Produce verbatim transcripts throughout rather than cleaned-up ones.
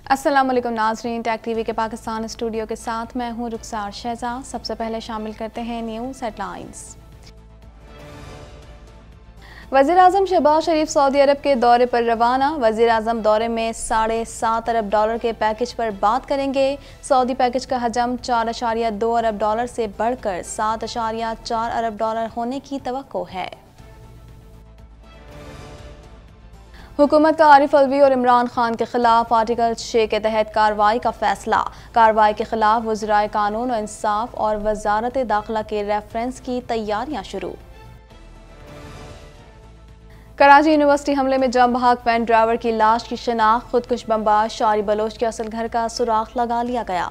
अस्सलाम वालेकुम नाज़रीन, टैग टीवी के पाकिस्तान स्टूडियो के साथ मैं हूं रुखसार शहज़ाद। सबसे पहले शामिल करते हैं न्यूज़ हेडलाइंस। वज़ीर आज़म शहबाज शरीफ सऊदी अरब के दौरे पर रवाना। वज़ीर आज़म दौरे में साढ़े सात अरब डॉलर के पैकेज पर बात करेंगे। सऊदी पैकेज का हजम चार अशारिया दो अरब डॉलर से बढ़कर सात अशारिया चार अरब डॉलर होने की तवक्को है। हुकूमत का आरिफ अलवी और इमरान खान के खिलाफ आर्टिकल छह के तहत कार्रवाई का फैसला। कार्रवाई के खिलाफ वज़राए कानून और इंसाफ और वजारत दाखिला के रेफरेंस की तैयारियां शुरू। कराची यूनिवर्सिटी हमले में जम बहक वैन ड्राइवर की लाश की शिनाख्त। खुदकुश बमबाज शारी बलोच के असल घर का सुराख लगा लिया गया।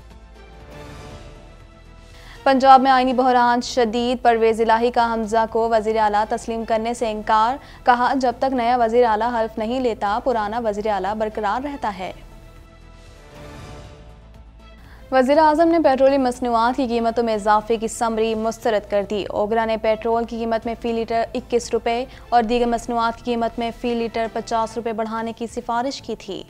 पंजाब में आईनी बहरान शदीद। परवेज इलाही का हमजा को वजीर आला तस्लीम करने से इनकार। कहा, जब तक नया वजीर आला हल्फ नहीं लेता पुराना वजीर आला बरकरार रहता है। वज़ीर आज़म ने पेट्रोली मसनूआत की कीमतों में इजाफे की समरी मुस्तरद कर दी। ओगरा ने पेट्रोल की कीमत में फी लीटर इक्कीस रुपये और दीगर मसनूआत की कीमत में फी लीटर पचास रुपये बढ़ाने की सिफारिश की थी।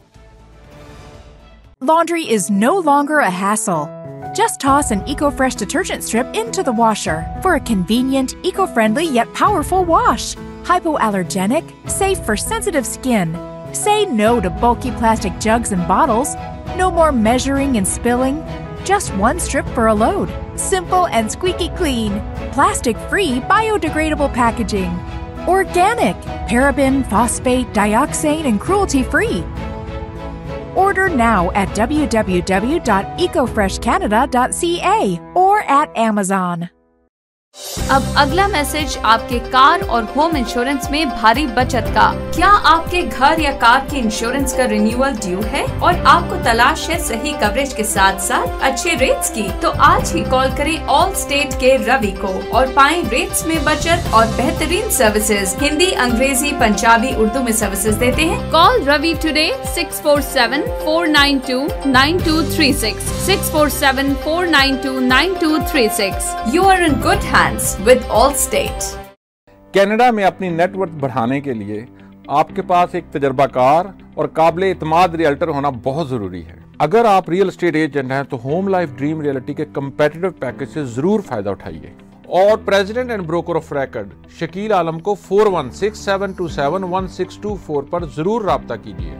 Laundry is no longer a hassle. Just toss an EcoFresh detergent strip into the washer for a convenient, eco-friendly yet powerful wash. Hypoallergenic, safe for sensitive skin. Say no to bulky plastic jugs and bottles. No more measuring and spilling. Just one strip for a load. Simple and squeaky clean. Plastic-free, biodegradable packaging. Organic, paraben, phosphate, dioxane, and cruelty-free. Order now at w w w dot eco fresh canada dot c a or at Amazon. अब अगला message आपके car और home insurance में भारी बचत का। क्या आपके घर या कार के इंश्योरेंस का रिन्यूअल ड्यू है और आपको तलाश है सही कवरेज के साथ साथ अच्छे रेट्स की? तो आज ही कॉल करें ऑल स्टेट के रवि को और पाएं रेट्स में बचत और बेहतरीन सर्विसेज। हिंदी, अंग्रेजी, पंजाबी, उर्दू में सर्विसेज देते हैं। Call Ravi today six four seven four nine two nine two three six six four seven four nine two nine two three six. You are in good hands with Allstate। Canada में अपनी net worth बढ़ाने के लिए आपके पास एक तजर्बाकार और काबिल इत्माद realtor होना बहुत जरूरी है। अगर आप रियल एस्टेट एजेंट हैं तो होम लाइफ ड्रीम रियल्टी के कंपेटिटिव पैकेज से जरूर फायदा उठाइए और president and broker of record Shakeel Alam को four one six seven two seven one six two four पर जरूर राब्ता कीजिए।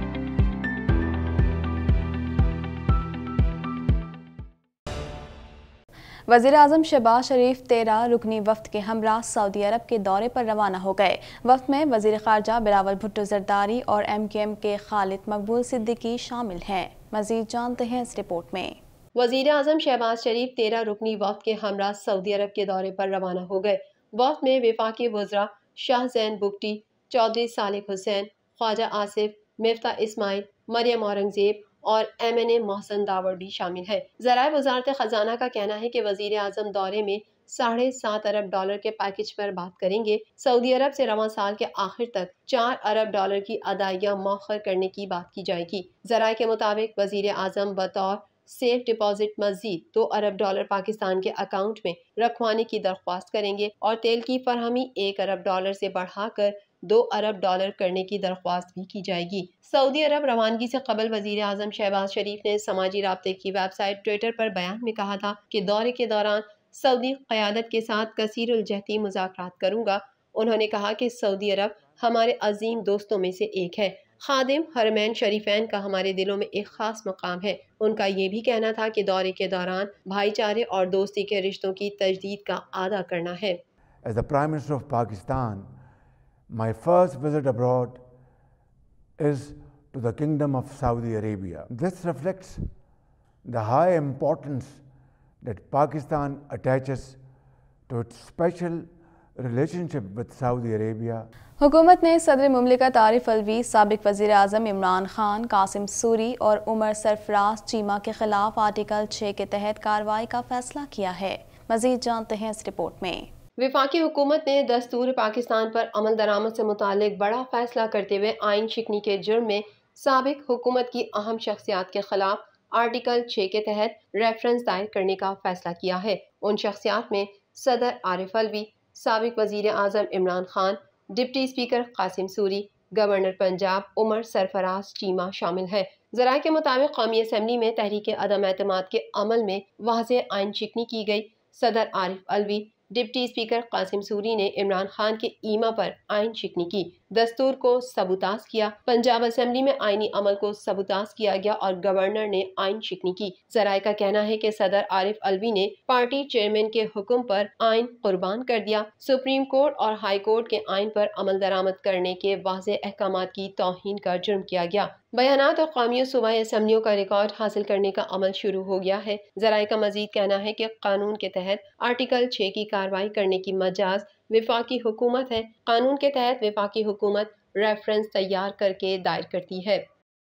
वज़ीर आज़म शहबाज शरीफ तेरह रुकनी वफ्द के हमरा सऊदी अरब के दौरे पर रवाना हो गए। वफ्द में वज़ीर ख़ारजा बिलावल भुट्टो जरदारी और एम के एम के खालिद मकबूल सिद्दीकी शामिल हैं। मज़ीद जानते हैं इस रिपोर्ट में। वज़ीर आज़म शहबाज शरीफ तेरह रुकनी वफ्द के हमरा सऊदी अरब के दौरे पर रवाना हो गए। वफ्द में वफाकी वज़रा शाहजैन बुगटी, चौधरी सालिक हुसैन, ख्वाजा आसिफ, मिफ्ता इस्माइल, मरियम औरंगजेब और M N A Mohsin Dawar भी शामिल है। ज़राए वज़ारत ख़जाना का कहना है कि वज़ीर आज़म दौरे में साढ़े सात अरब डॉलर के पैकेज पर बात करेंगे। सऊदी अरब से रवां साल के आखिर तक चार अरब डॉलर की अदाइयाँ मौखर करने की बात की जाएगी। ज़राए के मुताबिक वज़ीर आज़म बतौर सेफ डिपॉजिट मज़ीद दो अरब डॉलर पाकिस्तान के अकाउंट में रखवाने की दरख्वास्त करेंगे और तेल की फरहमी एक अरब डॉलर से बढ़ाकर दो अरब डॉलर करने की दरख्वास्त भी की जाएगी। सऊदी अरब रवानगी से कबल वज़ीर आज़म शहबाज शरीफ ने समाजी राब्ते की वेबसाइट ट्विटर पर बयान में कहा था कि दौरे के दौरान सऊदी क़यादत के साथ कसीरुल जहती मुज़ाकरात करूँगा। उन्होंने कहा कि सऊदी अरब हमारे अजीम दोस्तों में से एक है। खादिम हरमैन शरीफैन का हमारे दिलों में एक ख़ास मकाम है। उनका ये भी कहना था कि दौरे के दौरान भाईचारे और दोस्ती के रिश्तों की तजदीद का आदा करना है। As the Prime Minister of Pakistan, my first visit abroad is to the Kingdom of Saudi Arabia. This reflects the high importance that Pakistan attaches to its special relationship with Saudi Arabia. हुकूमत ने सदर मुमलिकत आरिफ अलवी, साबिक वज़ीर आज़म इमरान खान, कासिम सूरी और उमर सरफराज चीमा के खिलाफ article छह के तहत कार्रवाई का फैसला किया है। मज़ीद जानते हैं इस रिपोर्ट में। वफाकी हुकूमत ने दस्तूर पाकिस्तान पर अमल दरामद से मुतालिक बड़ा फैसला करते हुए आइन शिकनी के जुर्म में साबिक हुकूमत की अहम शख्सियात के खिलाफ आर्टिकल छह के तहत रेफरेंस दायर करने का फैसला किया है। उन शख्सियात में सदर आरिफ अलवी, साबिक वज़ीर आज़म Imran Khan, deputy speaker Qasim Suri, governor Punjab Umar Sarfraz Cheema शामिल हैं। ज़राए के मुताबिक कौमी असम्बली में तहरीक अदम एतमाद के अमल में वाज़ेह आइन शिकनी की गई। सदर आरिफ अलवी, डिप्टी स्पीकर कासिम सूरी ने इमरान खान के ईमा पर आइन शिकनी की, दस्तूर को सबूताज किया। पंजाब असम्बली में आइनी अमल को सबूताज किया गया और गवर्नर ने आइन शिकनी की। ज़राए का कहना है कि सदर आरिफ अलवी ने पार्टी चेयरमैन के हुक्म पर आइन कुर्बान कर दिया। सुप्रीम कोर्ट और हाई कोर्ट के आइन पर अमल दरामद करने के वाज़ेह अहकामात की तौहीन का जुर्म किया गया। बयानात और कौमी और सूबाई असम्बलियों का रिकॉर्ड हासिल करने का अमल शुरू हो गया है। ज़राए का मजीद कहना है कि कानून के तहत आर्टिकल छः की कार्रवाई करने की मजाज विफाकी हुकूमत है। कानून के तहत विफाकी हुकूमत रेफरेंस तैयार करके दायर करती है।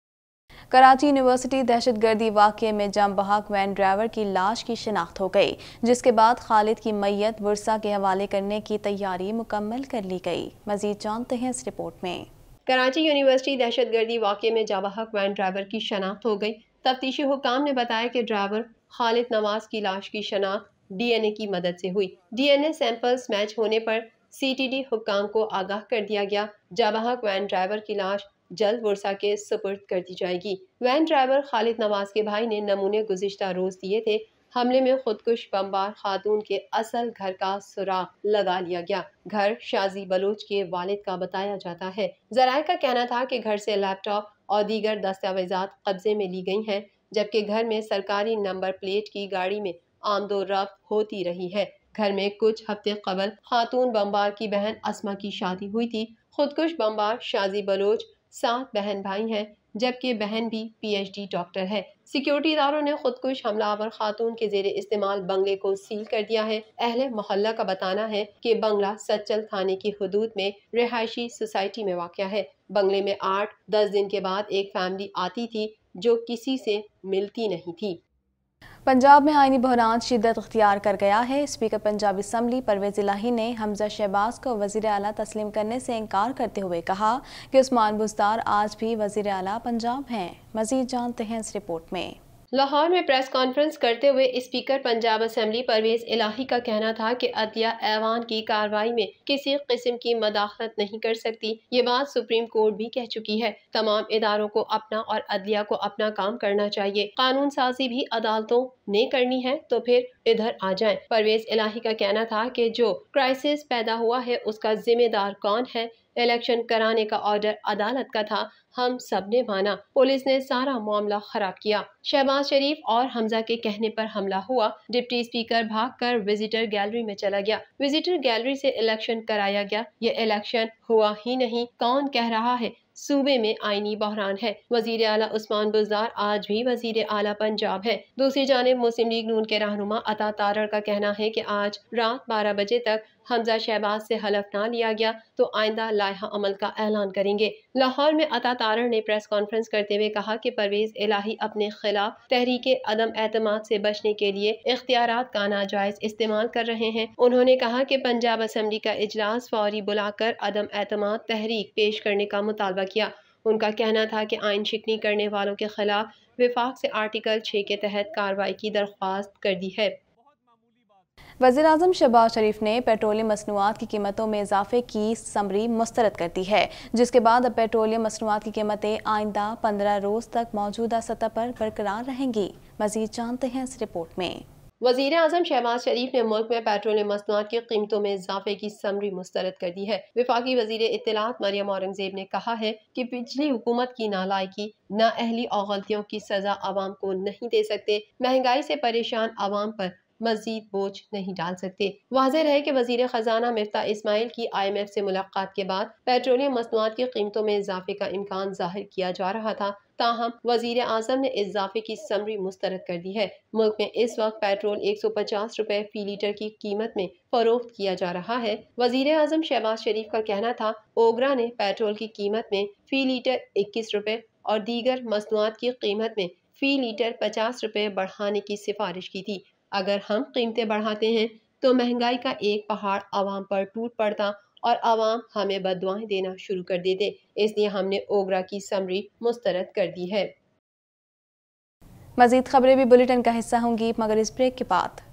कराची यूनिवर्सिटी दहशतगर्दी वाक़ये में जम बहक वैन ड्राइवर की लाश की शिनाख्त हो गई, जिसके बाद खालिद की मैयत वर्सा के हवाले करने की तैयारी मुकम्मल कर ली गई। मजीद जानते हैं इस रिपोर्ट में। कराची यूनिवर्सिटी दहशतगर्दी वाक़ये में जाबहक वैन ड्राइवर की शनाख्त हो गई। तफ्तीशी हुकाम ने बताया कि ड्राइवर खालिद नवाज की लाश की शनाख्त डीएनए की मदद से हुई। डीएनए सैंपल्स मैच होने पर सीटीडी हुकाम को आगाह कर दिया गया। जाबहक वैन ड्राइवर की लाश जल्द वर्सा के सुपुर्द कर दी जाएगी। वैन ड्राइवर खालिद नवाज के भाई ने नमूने गुज़िश्ता रोज दिए थे। हमले में खुदकुश बमबार खातून के असल घर का सुराग लगा लिया गया। घर शाजी बलोच के वालिद का बताया जाता है। ज़राए का कहना था कि घर से लैपटॉप और दीगर दस्तावेजात कब्जे में ली गई हैं, जबकि घर में सरकारी नंबर प्लेट की गाड़ी में आमदो रफ्त होती रही है। घर में कुछ हफ्ते कबल खातून बमबार की बहन अस्मा की शादी हुई थी। खुदकुश बमबार शाजी बलोच सात बहन भाई हैं, जबकि बहन भी पीएचडी डॉक्टर है। सिक्योरिटी इदारों ने खुदकुश हमलावर खातून के जेरे इस्तेमाल बंगले को सील कर दिया है। अहले मोहल्ला का बताना है कि बंगला सच्चल थाने की हुदूद में रिहायशी सोसाइटी में वाक़या है। बंगले में आठ दस दिन के बाद एक फैमिली आती थी जो किसी से मिलती नहीं थी। पंजाब में आईनी बहरान शिद्दत इख्तियार कर गया है। स्पीकर पंजाब असम्बली परवेज़ इलाही ने हमजा शहबाज को वज़ीर आला तस्लीम करने से इनकार करते हुए कहा कि उस्मान बुज़दार आज भी वज़ीर आला पंजाब हैं। मज़ीद जानते हैं इस रिपोर्ट में। लाहौर में प्रेस कॉन्फ्रेंस करते हुए स्पीकर पंजाब असम्बली परवेज़ इलाही का कहना था कि अदलिया ऐवान की कार्रवाई में किसी किस्म की मदाखलत नहीं कर सकती। ये बात सुप्रीम कोर्ट भी कह चुकी है। तमाम इदारों को अपना और अदलिया को अपना काम करना चाहिए। कानून साजी भी अदालतों ने करनी है तो फिर इधर आ जाएं। परवेज़ इलाही का कहना था कि जो क्राइसिस पैदा हुआ है उसका जिम्मेदार कौन है। इलेक्शन कराने का ऑर्डर अदालत का था, हम सब ने माना। पुलिस ने सारा मामला खराब किया। शहबाज शरीफ और हमजा के कहने पर हमला हुआ। डिप्टी स्पीकर भागकर विजिटर गैलरी में चला गया। विजिटर गैलरी से इलेक्शन कराया गया। ये इलेक्शन हुआ ही नहीं। कौन कह रहा है सूबे में आईनी बहरान है। वजीर आला उस्मान बुज़दार आज भी वजीर आला पंजाब है। दूसरी जानिब मुस्लिम लीग नून के रहनुमा अता तारड़ का कहना है कि आज रात बारह बजे तक हमजा शहबाज से हलफ ना लिया गया तो आइंदा लायहा अमल का ऐलान करेंगे। लाहौर में अता तारड़ ने प्रेस कॉन्फ्रेंस करते हुए कहा कि परवेज़ इलाही अपने खिलाफ तहरीके अदम एतमाद से बचने के लिए इख्तियारात का नाजायज इस्तेमाल कर रहे हैं। उन्होंने कहा कि पंजाब असम्बली का इजलास फौरी बुलाकर अदम एतमाद तहरीक पेश करने का मुतालबा किया। उनका कहना था कि आइन शिकनी करने वालों के खिलाफ विफाक से आर्टिकल छः के तहत कार्रवाई की दरख्वास्त कर दी है। वज़ीर-ए-आज़म शहबाज शरीफ ने पेट्रोलियम मसनूआत की कीमतों में इजाफे की समरी मुस्तरद कर दी है, जिसके बाद अब पेट्रोलियम मसनूआत की कीमतें आइंदा पंद्रह रोज़ तक मौजूदा सतह पर बरकरार रहेंगी। मज़ीद जानते हैं इस रिपोर्ट में। वज़ीर आज़म शहबाज शरीफ ने मुल्क में पेट्रोलियम मसनूआत की कीमतों में इजाफे की समरी मुस्तरद कर दी है। विफाकी वज़ीर इत्तलात मरियम औरंगज़ेब ने कहा है कि पिछली हुकूमत की नालायकी, नाअहली और गलतियों की सजा आवाम को नहीं दे सकते। महंगाई से परेशान आवाम पर मजीद बोझ नहीं डाल सकते। वाज़ेह है कि वज़ीर ख़जाना मिफ्ता इस्माइल की आई एम एफ से मुलाकात के बाद पेट्रोलियम मसनूआत की कीमतों में इजाफे का इम्कान जाहिर किया जा रहा था, ताहम वज़ीर आज़म ने इजाफे की समरी मुस्तरद कर दी है। मुल्क में इस वक्त पेट्रोल एक सौ पचास रुपए फी लीटर की कीमत में फरोख्त किया जा रहा है। वज़ीर आज़म शहबाज शरीफ का कहना था, ओगरा ने पेट्रोल की कीमत में फी लीटर इक्कीस रुपए और दीगर मसनूआत की कीमत में फी लीटर पचास रुपए बढ़ाने की सिफारिश की थी। अगर हम कीमतें बढ़ाते हैं तो महंगाई का एक पहाड़ आवाम पर टूट पड़ता और आवाम हमें बददुआएं देना शुरू कर देते। इसलिए हमने ओगरा की समरी मुस्तरद कर दी है। मज़ीद खबरें भी बुलेटिन का हिस्सा होंगी, मगर इस ब्रेक के बाद।